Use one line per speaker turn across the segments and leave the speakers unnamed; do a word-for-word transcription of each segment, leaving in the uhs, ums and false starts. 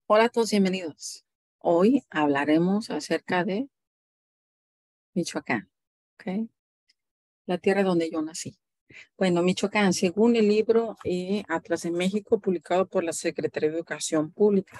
Hola a todos, bienvenidos. Hoy hablaremos acerca de Michoacán, ¿ok? La tierra donde yo nací. Bueno, Michoacán, según el libro eh, Atlas de México, publicado por la Secretaría de Educación Pública.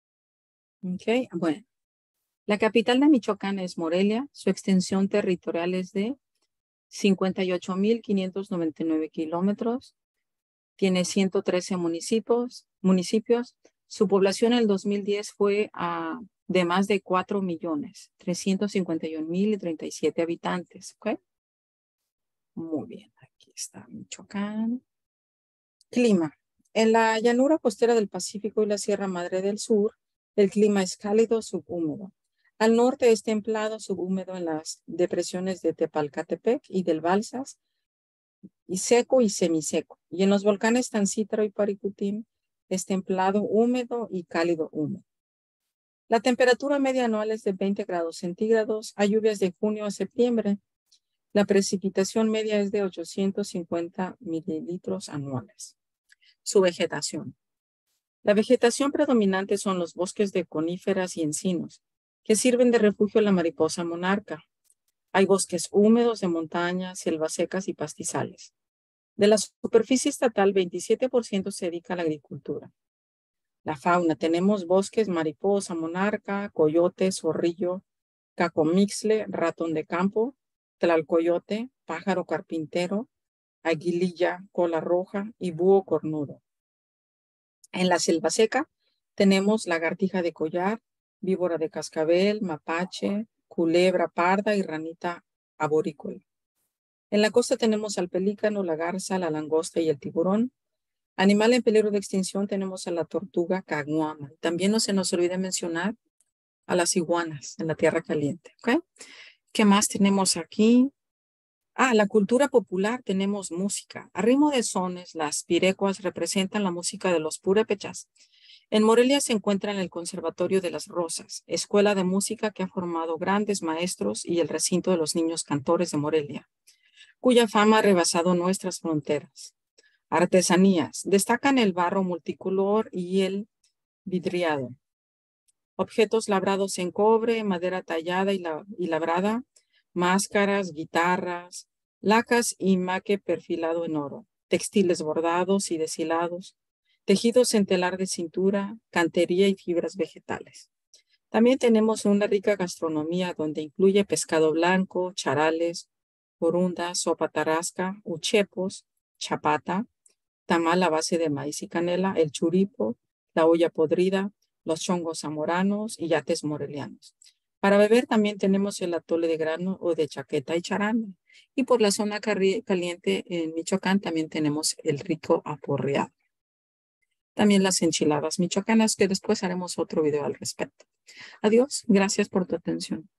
¿Ok? Bueno, la capital de Michoacán es Morelia. Su extensión territorial es de cincuenta y ocho mil quinientos noventa y nueve kilómetros. Tiene ciento trece municipios. municipios. Su población en el dos mil diez fue a de más de cuatro millones, trescientos cincuenta y un mil y treinta y siete habitantes. ¿Ok? Muy bien, aquí está Michoacán. Clima. En la llanura costera del Pacífico y la Sierra Madre del Sur, el clima es cálido subhúmedo. Al norte es templado subhúmedo en las depresiones de Tepalcatepec y del Balsas, y seco y semiseco. Y en los volcanes Tancítaro y Paricutín es templado húmedo y cálido húmedo. La temperatura media anual es de veinte grados centígrados. Hay lluvias de junio a septiembre. La precipitación media es de ochocientos cincuenta mililitros anuales. Su vegetación. La vegetación predominante son los bosques de coníferas y encinos, que sirven de refugio a la mariposa monarca. Hay bosques húmedos de montaña, selvas secas y pastizales. De la superficie estatal, veintisiete por ciento se dedica a la agricultura. La fauna, tenemos bosques, mariposa, monarca, coyote, zorrillo, cacomixle, ratón de campo, tlalcoyote, pájaro carpintero, aguililla, cola roja y búho cornudo. En la selva seca tenemos lagartija de collar, víbora de cascabel, mapache, culebra parda y ranita arborícola. En la costa tenemos al pelícano, la garza, la langosta y el tiburón. Animal en peligro de extinción tenemos a la tortuga caguama. También no se nos olvide mencionar a las iguanas en la tierra caliente. ¿Okay? ¿Qué más tenemos aquí? Ah, la cultura popular, tenemos música. A ritmo de sones, las pirecuas representan la música de los purépechas. En Morelia se encuentra en el Conservatorio de las Rosas, escuela de música que ha formado grandes maestros, y el recinto de los niños cantores de Morelia, cuya fama ha rebasado nuestras fronteras. Artesanías. Destacan el barro multicolor y el vidriado. Objetos labrados en cobre, madera tallada y, la, y labrada, máscaras, guitarras, lacas y maque perfilado en oro, textiles bordados y deshilados, tejidos en telar de cintura, cantería y fibras vegetales. También tenemos una rica gastronomía donde incluye pescado blanco, charales, corundas, sopa tarasca, uchepos, chapata, tamal a base de maíz y canela, el churipo, la olla podrida, los chongos zamoranos y yates morelianos. Para beber también tenemos el atole de grano o de chaqueta y charanda. Y por la zona caliente en Michoacán también tenemos el rico aporreado. También las enchiladas michoacanas, que después haremos otro video al respecto. Adiós, gracias por tu atención.